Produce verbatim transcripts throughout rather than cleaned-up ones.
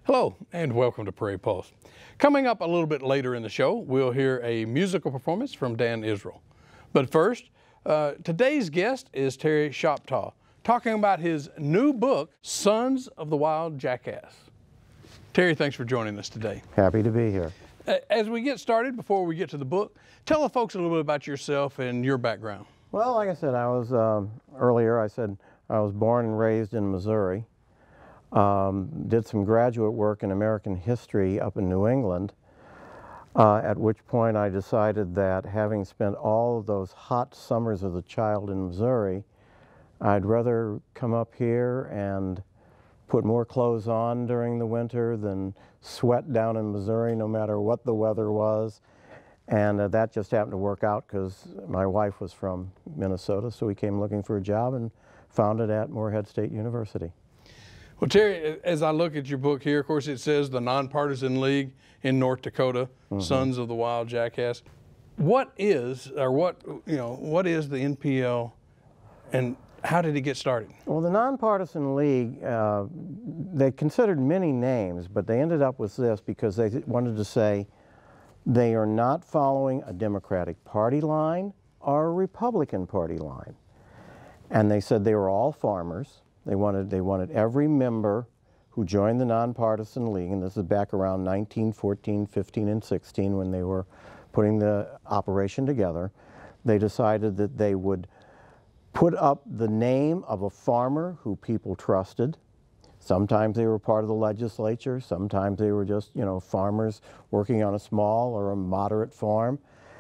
Hello and welcome to Prairie Pulse. Coming up a little bit later in the show, we'll hear a musical performance from Dan Israel. But first, uh, today's guest is Terry Shoptaugh, talking about his new book, Sons of the Wild Jackass. Terry, thanks for joining us today. Happy to be here. As we get started, before we get to the book, tell the folks a little bit about yourself and your background. Well, like I said, I was, um, earlier I said I was born and raised in Missouri. Um, did some graduate work in American history up in New England, uh, at which point I decided that having spent all of those hot summers as a child in Missouri, I'd rather come up here and put more clothes on during the winter than sweat down in Missouri no matter what the weather was. And uh, that just happened to work out because my wife was from Minnesota, so we came looking for a job and found it at Morehead State University. Well, Terry, as I look at your book here, of course, it says the Non Partisan League in North Dakota, mm-hmm. Sons of the Wild Jackass. What is, or what, you know, what is the N P L and how did it get started? Well, the Non Partisan League, uh, they considered many names, but they ended up with this because they wanted to say they are not following a Democratic Party line or a Republican Party line. And they said they were all farmers. They wanted, they wanted every member who joined the Non Partisan League, and this is back around nineteen fourteen, fifteen, and sixteen when they were putting the operation together. They decided that they would put up the name of a farmer who people trusted. Sometimes they were part of the legislature, sometimes they were just, you know, farmers working on a small or a moderate farm.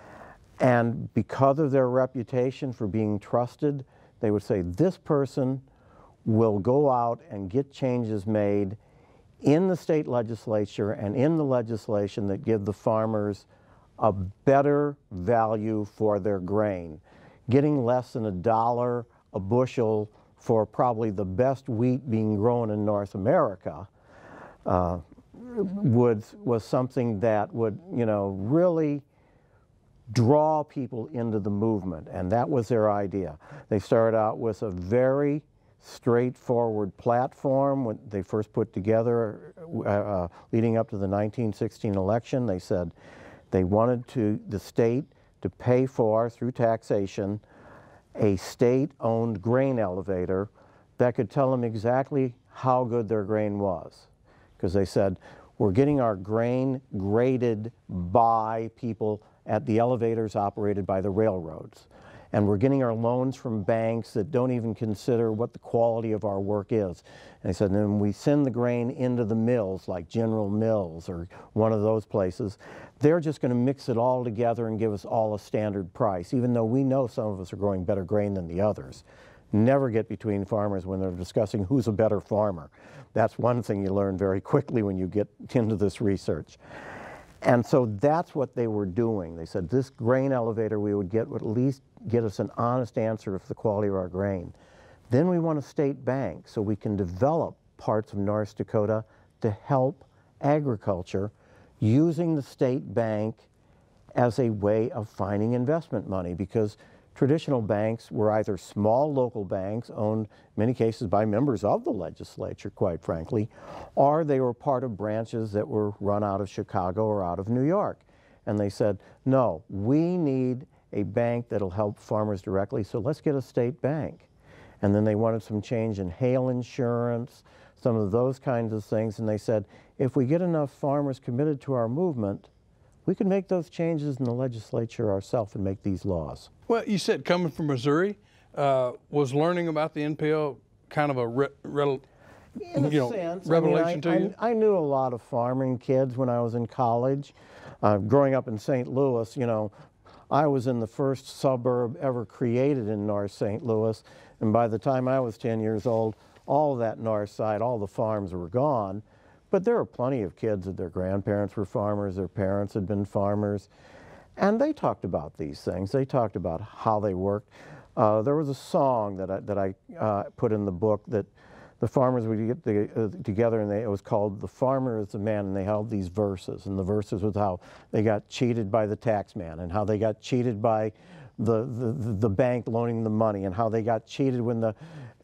And because of their reputation for being trusted, they would say, this person will go out and get changes made in the state legislature and in the legislation that give the farmers a better value for their grain. Getting less than a dollar a bushel for probably the best wheat being grown in North America uh, would, was something that would, you know, really draw people into the movement, and that was their idea. They started out with a very straightforward platform when they first put together, uh, uh, leading up to the nineteen sixteen election. They said they wanted to, the state to pay for, through taxation, a state-owned grain elevator that could tell them exactly how good their grain was. Because they said, we're getting our grain graded by people at the elevators operated by the railroads. And we're getting our loans from banks that don't even consider what the quality of our work is. And they said, and then we send the grain into the mills, like General Mills or one of those places. They're just going to mix it all together and give us all a standard price, even though we know some of us are growing better grain than the others. Never get between farmers when they're discussing who's a better farmer. That's one thing you learn very quickly when you get into this research. And so that's what they were doing. They said this grain elevator we would get would at least get us an honest answer of the quality of our grain. Then we want a state bank so we can develop parts of North Dakota to help agriculture using the state bank as a way of finding investment money, because traditional banks were either small local banks owned in many cases by members of the legislature, quite frankly, or they were part of branches that were run out of Chicago or out of New York. And they said, no, we need a bank that'll help farmers directly, so let's get a state bank. And then they wanted some change in hail insurance, some of those kinds of things, and they said, if we get enough farmers committed to our movement, we can make those changes in the legislature ourselves and make these laws. Well, you said coming from Missouri, uh, was learning about the N P L kind of a re re in a you know, sense, revelation I mean, I, to you? I, I knew a lot of farming kids when I was in college. Uh, growing up in Saint Louis, you know, I was in the first suburb ever created in North Saint Louis, and by the time I was ten years old, all of that north side, all the farms were gone. But there were plenty of kids that their grandparents were farmers, their parents had been farmers, and they talked about these things. They talked about how they worked. Uh, there was a song that I, that I uh, put in the book that the farmers would get the, uh, together, and they, it was called "The Farmer is the Man," and they held these verses, and the verses was how they got cheated by the tax man, and how they got cheated by the, the, the bank loaning the money, and how they got cheated when the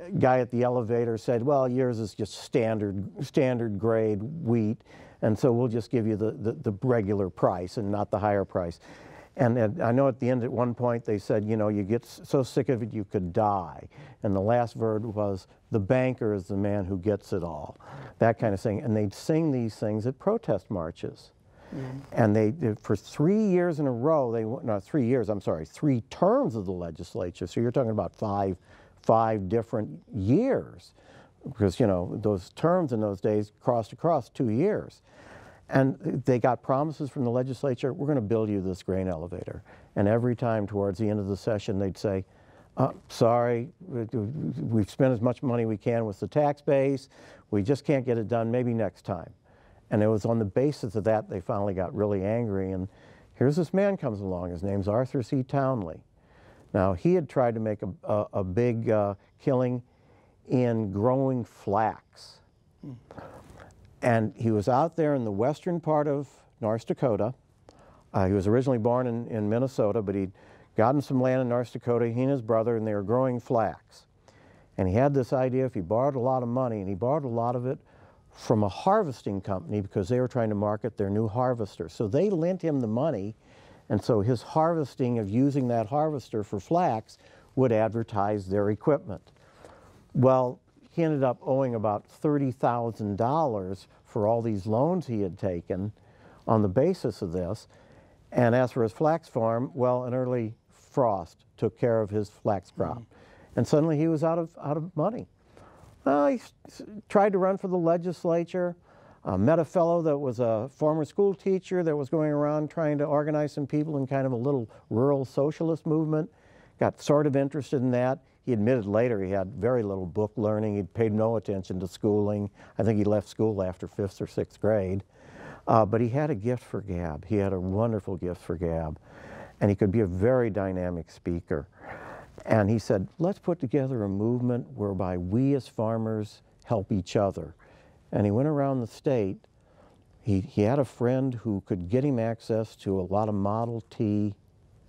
guy at the elevator said, well, yours is just standard, standard grade wheat, and so we'll just give you the, the, the regular price and not the higher price. And, and I know at the end, at one point, they said, you know, you get so sick of it you could die. And the last word was, the banker is the man who gets it all. That kind of thing. And they'd sing these things at protest marches. Mm. And they, for three years in a row, they, no, three years, I'm sorry, three terms of the legislature. So you're talking about five, five different years. Because, you know, those terms in those days crossed across two years. And they got promises from the legislature, we're going to build you this grain elevator. And every time towards the end of the session, they'd say, uh, sorry, we've spent as much money we can with the tax base. We just can't get it done, maybe next time. And it was on the basis of that they finally got really angry. And here's this man comes along. His name's Author C. Townley. Now, he had tried to make a, a, a big uh, killing in growing flax. Hmm. And he was out there in the western part of North Dakota. Uh, he was originally born in, in Minnesota, but he'd gotten some land in North Dakota, he and his brother, and they were growing flax. And he had this idea, if he borrowed a lot of money, and he borrowed a lot of it from a harvesting company because they were trying to market their new harvester. So they lent him the money, and so his harvesting of using that harvester for flax would advertise their equipment. Well, he ended up owing about thirty thousand dollars for all these loans he had taken on the basis of this. And as for his flax farm, well, an early frost took care of his flax crop. Mm-hmm. And suddenly he was out of, out of money. Uh, he tried to run for the legislature, uh, met a fellow that was a former school teacher that was going around trying to organize some people in kind of a little rural socialist movement, got sort of interested in that. He admitted later he had very little book learning. He'd paid no attention to schooling. I think he left school after fifth or sixth grade. Uh, but he had a gift for gab. He had a wonderful gift for gab. And he could be a very dynamic speaker. And he said, let's put together a movement whereby we as farmers help each other. And he went around the state. He, he had a friend who could get him access to a lot of Model T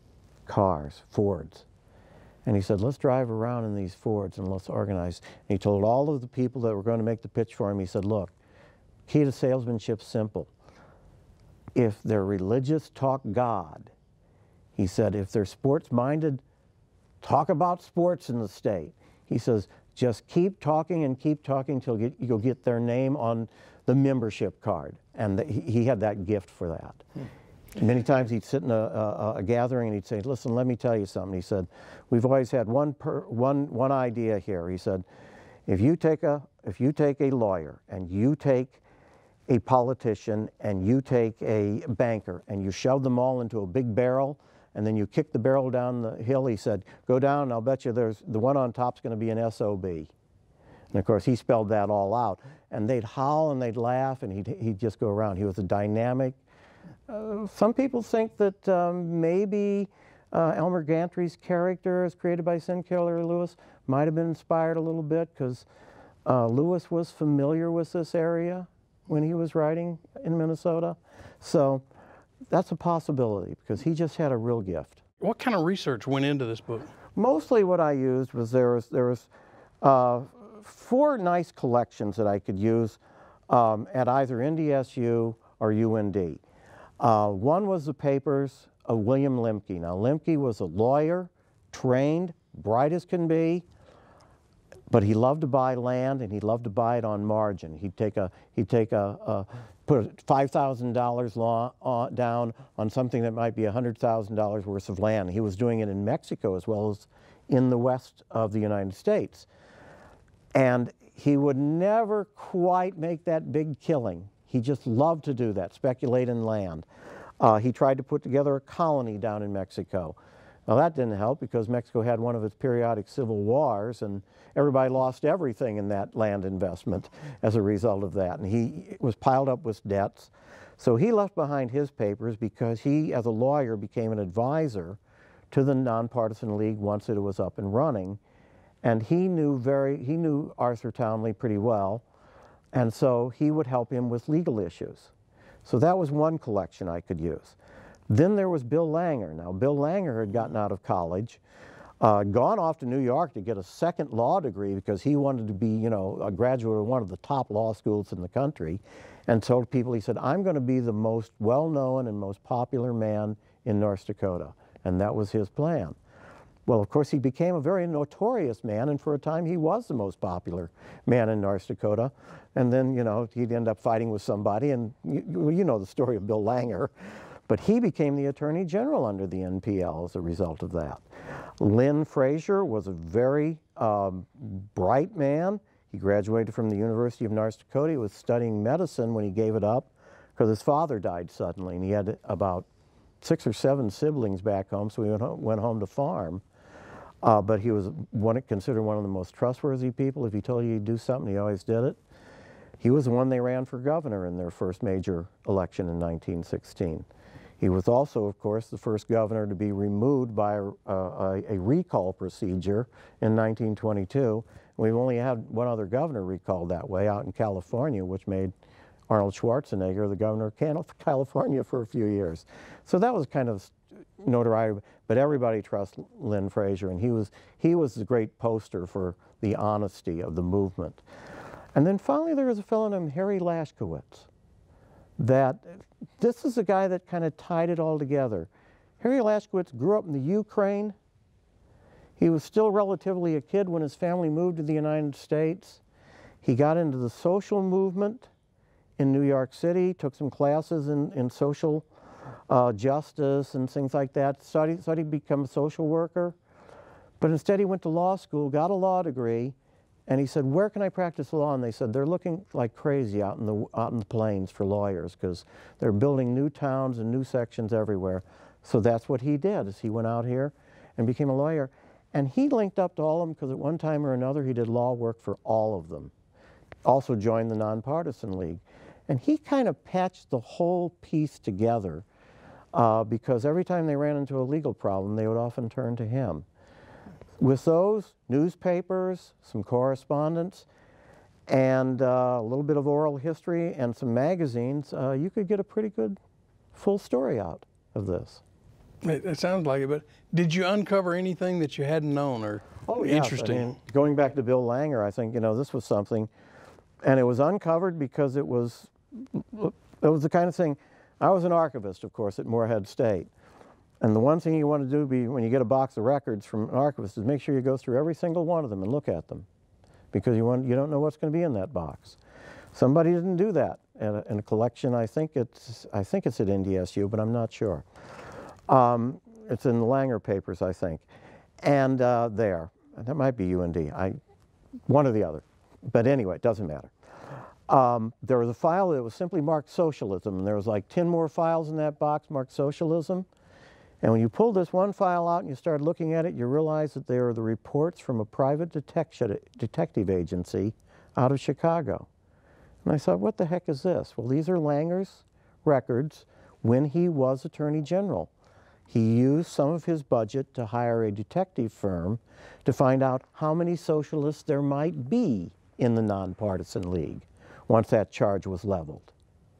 cars, Fords. And he said, let's drive around in these Fords and let's organize. And he told all of the people that were going to make the pitch for him, he said, look, key to salesmanship's simple. If they're religious, talk God. He said, if they're sports-minded, talk about sports in the state. He says, just keep talking and keep talking until you, you'll get their name on the membership card. And the, he, he had that gift for that. Hmm. Many times he'd sit in a, a, a gathering and he'd say, listen, let me tell you something. He said, we've always had one, per, one, one idea here. He said, if you, take a, if you take a lawyer and you take a politician and you take a banker and you shove them all into a big barrel and then you kick the barrel down the hill, he said, go down and I'll bet you there's, the one on top's going to be an S O B. And of course he spelled that all out. And they'd howl and they'd laugh and he'd, he'd just go around. He was a dynamic. Uh, some people think that um, maybe uh, Elmer Gantry's character, as created by Sinclair Lewis, might have been inspired a little bit because uh, Lewis was familiar with this area when he was writing in Minnesota. So that's a possibility because he just had a real gift. What kind of research went into this book? Mostly what I used was there was, there was uh, four nice collections that I could use um, at either N D S U or U N D. Uh, one was the papers of William Lemke. Now, Lemke was a lawyer, trained, bright as can be, but he loved to buy land and he loved to buy it on margin. He'd take a, he'd take a, a put five thousand dollars down on something that might be one hundred thousand dollars worth of land. He was doing it in Mexico as well as in the west of the United States. And he would never quite make that big killing. He just loved to do that, speculate in land. Uh, he tried to put together a colony down in Mexico. Now that didn't help because Mexico had one of its periodic civil wars and everybody lost everything in that land investment as a result of that. And he was piled up with debts. So he left behind his papers because he, as a lawyer, became an advisor to the Non Partisan League once it was up and running. And he knew very, he knew Author Townley pretty well. And so he would help him with legal issues. So that was one collection I could use. Then there was Bill Langer. Now, Bill Langer had gotten out of college. Uh, gone off to New York to get a second law degree because he wanted to be, you know, a graduate of one of the top law schools in the country, and told people, he said, I'm going to be the most well-known and most popular man in North Dakota. And that was his plan. Well, of course, he became a very notorious man, and for a time he was the most popular man in North Dakota. And then, you know, he'd end up fighting with somebody, and you, you know the story of Bill Langer. But he became the Attorney General under the N P L as a result of that. Lynn Frazier was a very um, bright man. He graduated from the University of North Dakota. He was studying medicine when he gave it up because his father died suddenly, and he had about six or seven siblings back home, so he went home, went home to farm. Uh, but he was one, considered one of the most trustworthy people. If he told you he'd do something, he always did it. He was the one they ran for governor in their first major election in nineteen sixteen. He was also, of course, the first governor to be removed by a, a, a recall procedure in nineteen twenty-two. We've only had one other governor recalled that way out in California, which made Arnold Schwarzenegger the governor of California for a few years. So that was kind of notoriety, but everybody trusts Lynn Frazier, and he was, he was the great poster for the honesty of the movement. And then finally there was a fellow named Harry Lashkowitz. That this is a guy that kind of tied it all together. Harry Lashkowitz grew up in the Ukraine. He was still relatively a kid when his family moved to the United States. He got into the social movement in New York City, took some classes in, in social uh, justice and things like that, studied, studied to become a social worker. But instead he went to law school, got a law degree, and he said, where can I practice law? And they said, they're looking like crazy out in the, out in the plains for lawyers because they're building new towns and new sections everywhere. So that's what he did, is he went out here and became a lawyer. And he linked up to all of them because at one time or another he did law work for all of them. Also joined the Non Partisan League. And he kind of patched the whole piece together uh, because every time they ran into a legal problem, they would often turn to him. With those, newspapers, some correspondence, and uh, a little bit of oral history and some magazines, uh, you could get a pretty good full story out of this. It, it sounds like it, but did you uncover anything that you hadn't known or oh, yes. interesting? I mean, going back to Bill Langer, I think, you know, this was something, and it was uncovered because it was, it was the kind of thing, I was an archivist, of course, at Moorhead State. And the one thing you want to do be, when you get a box of records from an archivist is make sure you go through every single one of them and look at them, because you, want, you don't know what's going to be in that box. Somebody didn't do that in a, in a collection. I think it's, I think it's at N D S U, but I'm not sure. Um, it's in the Langer papers, I think. And uh, there, that might be U N D, I, one or the other. But anyway, it doesn't matter. Um, there was a file that was simply marked socialism, and there was like ten more files in that box marked socialism. And when you pulled this one file out and you started looking at it, you realize that they are the reports from a private detection, detective agency out of Chicago. And I thought, what the heck is this? Well, these are Langer's records when he was Attorney General. He used some of his budget to hire a detective firm to find out how many socialists there might be in the Non Partisan League once that charge was leveled.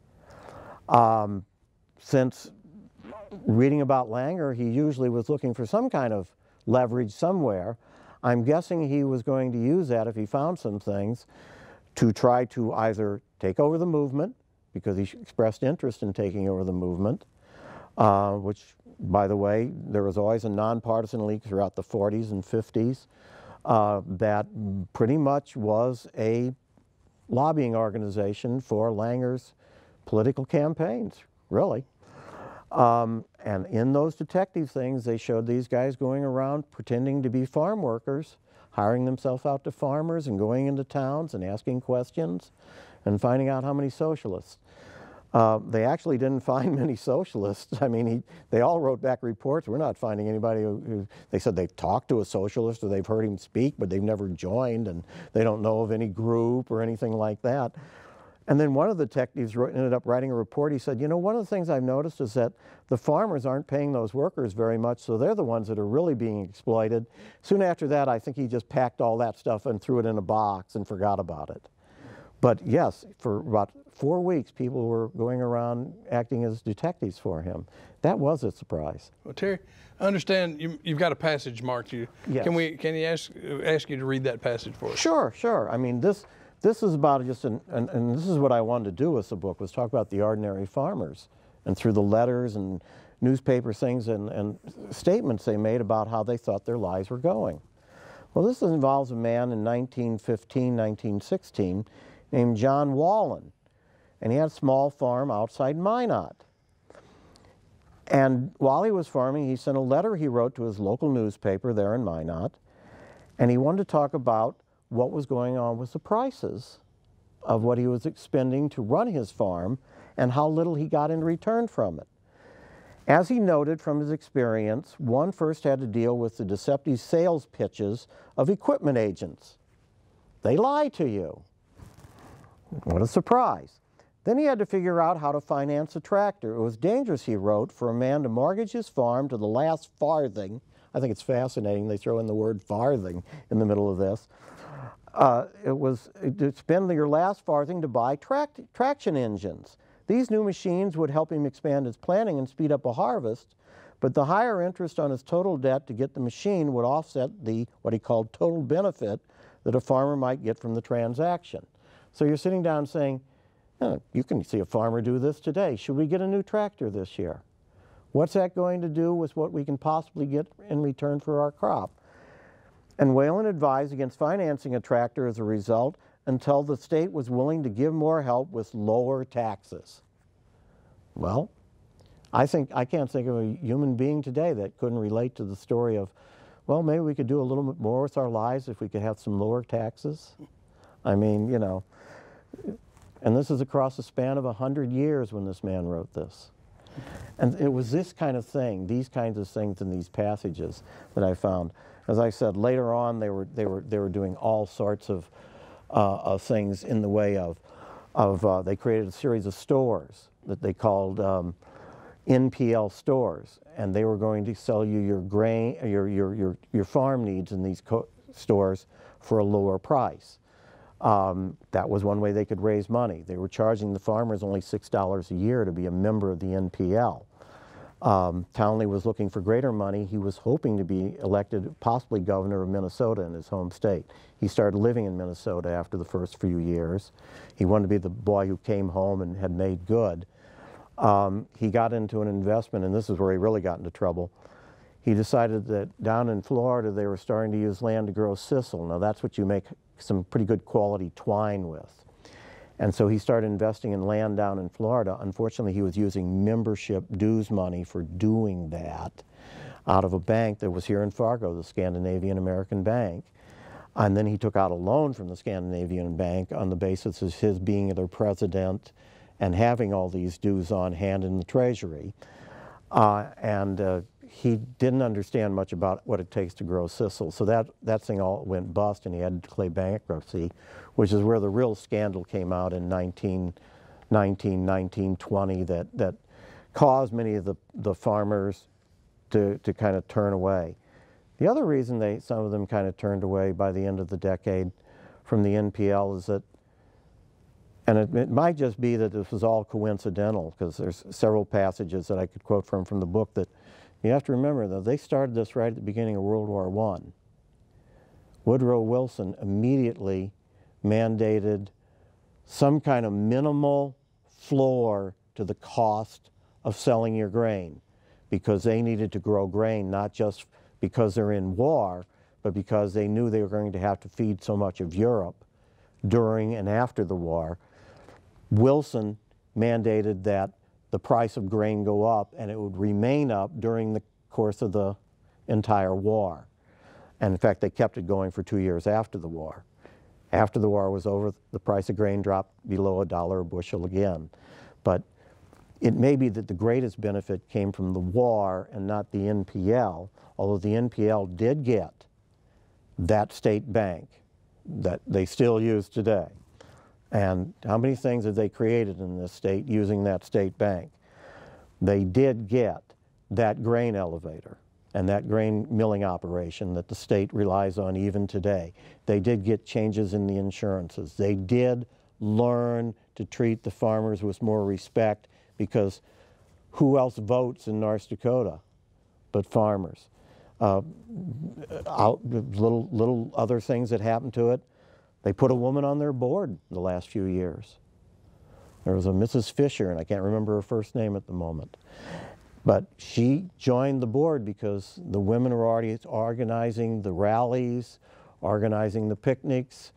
Um, since reading about Langer, he usually was looking for some kind of leverage somewhere. I'm guessing he was going to use that if he found some things to try to either take over the movement, because he expressed interest in taking over the movement, uh, which, by the way, there was always a nonpartisan league throughout the forties and fifties uh, that pretty much was a lobbying organization for Langer's political campaigns, really. Um, and in those detective things, they showed these guys going around pretending to be farm workers, hiring themselves out to farmers and going into towns and asking questions and finding out how many socialists. Uh, they actually didn't find many socialists. I mean, he, they all wrote back reports. We're not finding anybody who, who, they said they've talked to a socialist or they've heard him speak, but they've never joined, and they don't know of any group or anything like that. And then one of the detectives wrote, ended up writing a report. He said, you know, one of the things I've noticed is that the farmers aren't paying those workers very much, so they're the ones that are really being exploited. Soon after that, I think he just packed all that stuff and threw it in a box and forgot about it. But yes, for about four weeks, people were going around acting as detectives for him. That was a surprise. Well, Terry, I understand you, you've got a passage marked. You Yes. Can we? Can you ask ask you to read that passage for us? Sure, sure. I mean, this this is about just an, and, and this is what I wanted to do with the book, was talk about the ordinary farmers, and through the letters and newspaper things and, and statements they made about how they thought their lives were going. Well, this involves a man in nineteen fifteen, nineteen sixteen named John Wallen, and he had a small farm outside Minot. And while he was farming, he sent a letter he wrote to his local newspaper there in Minot, and he wanted to talk about what was going on with the prices of what he was expending to run his farm and how little he got in return from it. As he noted from his experience, one first had to deal with the deceptive sales pitches of equipment agents. They lie to you. What a surprise. Then he had to figure out how to finance a tractor. It was dangerous, he wrote, for a man to mortgage his farm to the last farthing. I think it's fascinating they throw in the word farthing in the middle of this. Uh, it was to spend your last farthing to buy tract traction engines. These new machines would help him expand his planting and speed up a harvest, but the higher interest on his total debt to get the machine would offset the, what he called, total benefit that a farmer might get from the transaction. So you're sitting down saying, oh, you can see a farmer do this today. Should we get a new tractor this year? What's that going to do with what we can possibly get in return for our crop? And Whalen advised against financing a tractor as a result until the state was willing to give more help with lower taxes. Well, I think I can't think of a human being today that couldn't relate to the story of, well, maybe we could do a little bit more with our lives if we could have some lower taxes. I mean, you know, and this is across a span of a hundred years when this man wrote this. And it was this kind of thing, these kinds of things in these passages that I found. As I said, later on they were, they were, they were doing all sorts of, uh, of things in the way of, of uh, they created a series of stores that they called um, N P L stores, and they were going to sell you your grain, your, your, your, your farm needs in these co stores for a lower price. Um, that was one way they could raise money. They were charging the farmers only six dollars a year to be a member of the N P L. Um, Townley was looking for greater money. He was hoping to be elected possibly governor of Minnesota in his home state. He started living in Minnesota after the first few years. He wanted to be the boy who came home and had made good. Um, he got into an investment, and this is where he really got into trouble. He decided that down in Florida they were starting to use land to grow sisal. Now that's what you make some pretty good quality twine with. And so he started investing in land down in Florida. Unfortunately, he was using membership dues money for doing that out of a bank that was here in Fargo, the Scandinavian American Bank. And then he took out a loan from the Scandinavian Bank on the basis of his being their president and having all these dues on hand in the Treasury. Uh, and uh, he didn't understand much about what it takes to grow sisal. So that, that thing all went bust, and he had to declare bankruptcy, which is where the real scandal came out in nineteen nineteen, nineteen twenty that, that caused many of the, the farmers to, to kind of turn away. The other reason they, some of them kind of turned away by the end of the decade from the N P L is that, and it, it might just be that this was all coincidental, because there's several passages that I could quote from from the book that you have to remember that they started this right at the beginning of World War One. Woodrow Wilson immediately mandated some kind of minimal floor to the cost of selling your grain, because they needed to grow grain not just because they're in war, but because they knew they were going to have to feed so much of Europe during and after the war. Wilson mandated that the price of grain go up, and it would remain up during the course of the entire war. And in fact, they kept it going for two years after the war. After the war was over, the price of grain dropped below a dollar a bushel again. But it may be that the greatest benefit came from the war and not the N P L, although the N P L did get that state bank that they still use today. And how many things have they created in this state using that state bank? They did get that grain elevator and that grain milling operation that the state relies on even today. They did get changes in the insurances. They did learn to treat the farmers with more respect, because who else votes in North Dakota but farmers? Uh, out, little, little other things that happened to it. They put a woman on their board the last few years. There was a Missus Fisher, and I can't remember her first name at the moment. But she joined the board because the women were already organizing the rallies, organizing the picnics,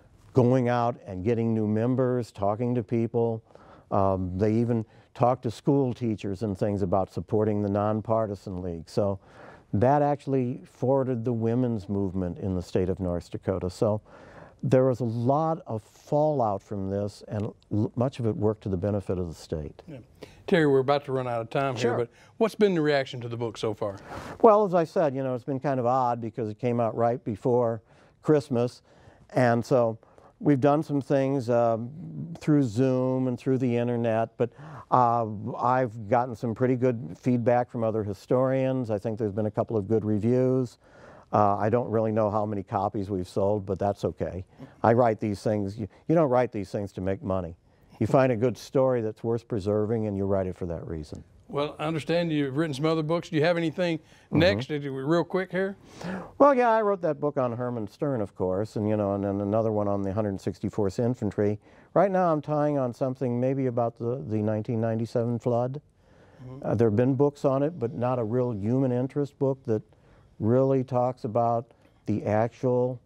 going out and getting new members, talking to people. Um, they even talked to school teachers and things about supporting the Non Partisan League. So that actually forwarded the women's movement in the state of North Dakota. So there was a lot of fallout from this, and much of it worked to the benefit of the state. Yeah. Terry, we're about to run out of time Sure. here, but what's been the reaction to the book so far? Well, as I said, you know, it's been kind of odd because it came out right before Christmas, and so we've done some things um, through Zoom and through the internet, but uh, I've gotten some pretty good feedback from other historians. I think there's been a couple of good reviews. Uh, I don't really know how many copies we've sold, but that's okay. I write these things, you, you don't write these things to make money. You find a good story that's worth preserving, and you write it for that reason. Well, I understand you've written some other books. Do you have anything Mm-hmm. next, real quick here? Well, yeah, I wrote that book on Herman Stern, of course, and you know, and then another one on the one hundred sixty-fourth Infantry. Right now, I'm tying on something maybe about the, the nineteen ninety-seven flood. Mm-hmm. uh, there have been books on it, but not a real human interest book that really talks about the actual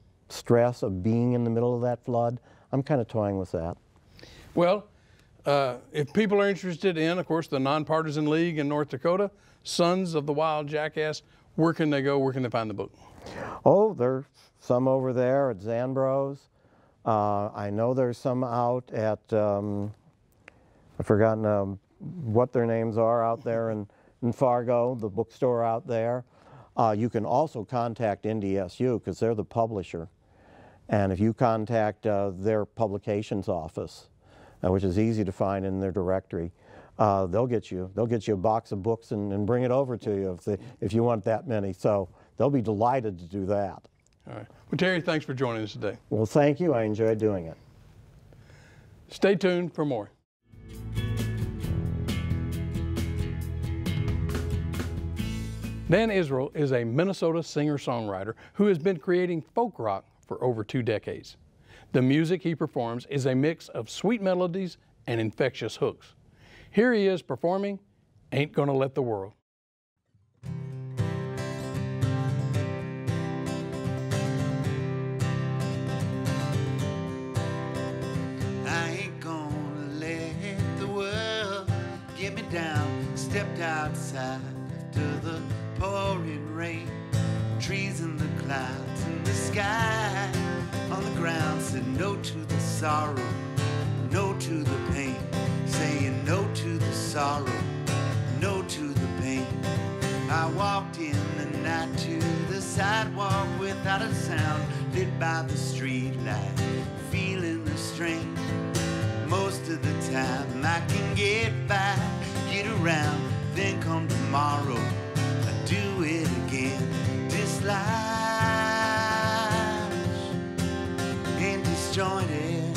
stress of being in the middle of that flood. I'm kind of toying with that. Well, uh, if people are interested in, of course, the Non Partisan League in North Dakota, Sons of the Wild Jackass, where can they go? Where can they find the book? Oh, there's some over there at Zanbro's. Uh, I know there's some out at, um, I've forgotten um, what their names are out there in, in Fargo, the bookstore out there. Uh, you can also contact N D S U because they're the publisher. And if you contact uh, their publications office, uh, which is easy to find in their directory, uh, they'll get you they'll get you a box of books and, and bring it over to you if, they, if you want that many. So they'll be delighted to do that. All right. Well, Terry, thanks for joining us today. Well, thank you. I enjoyed doing it. Stay tuned for more. Dan Israel is a Minnesota singer-songwriter who has been creating folk rock for over two decades. The music he performs is a mix of sweet melodies and infectious hooks. Here he is performing Ain't Gonna Let the World. I ain't gonna let the world get me down. Stepped outside to the pouring rain, trees in the clouds in the sky, on the ground said no to the sorrow, no to the pain, saying no to the sorrow, no to the pain. I walked in the night to the sidewalk without a sound, lit by the street light, feeling the strain. Most of the time I can get by, get around, then come tomorrow I do it again. This life ain't disjointed,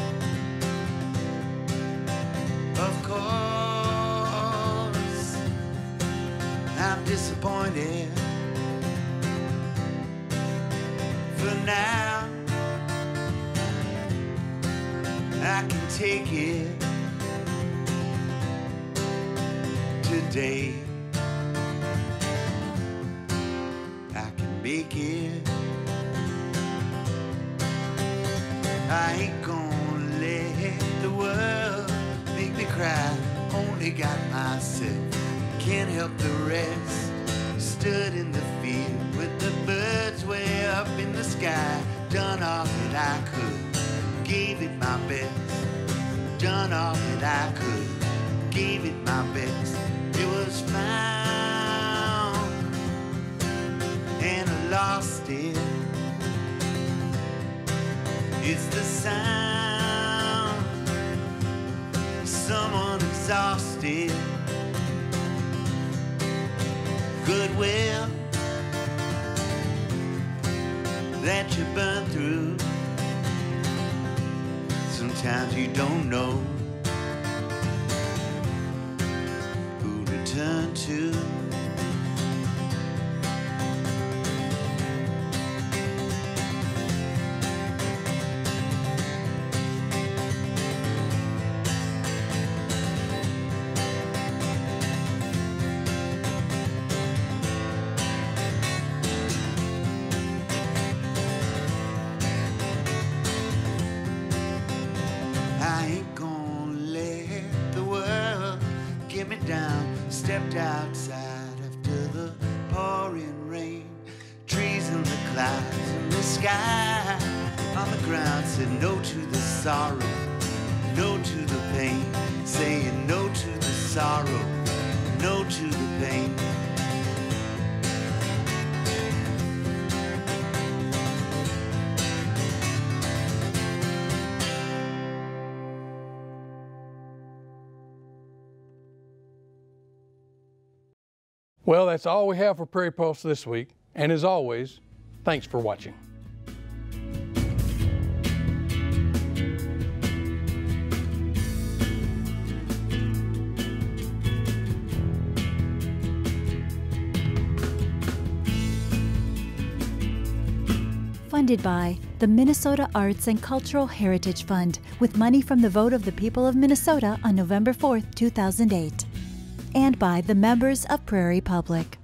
of course I'm disappointed. For now I can take it today. I can make it. I ain't gonna let the world make me cry. Only got myself, can't help the rest. Stood in the field with the birds way up in the sky. Done all that I could, gave it my best. Done all that I could, gave it my best. It was found and I lost it. It's the sound of someone exhausted. Goodwill that you burn through. Sometimes times you don't know who to turn to. Down, stepped outside after the pouring rain. Trees in the clouds and the sky on the ground said no to the sorrow, no to the pain, saying no to the sorrow, no to the pain. Well, that's all we have for Prairie Pulse this week. And as always, thanks for watching. Funded by the Minnesota Arts and Cultural Heritage Fund with money from the vote of the people of Minnesota on November fourth, two thousand eight. And by the members of Prairie Public.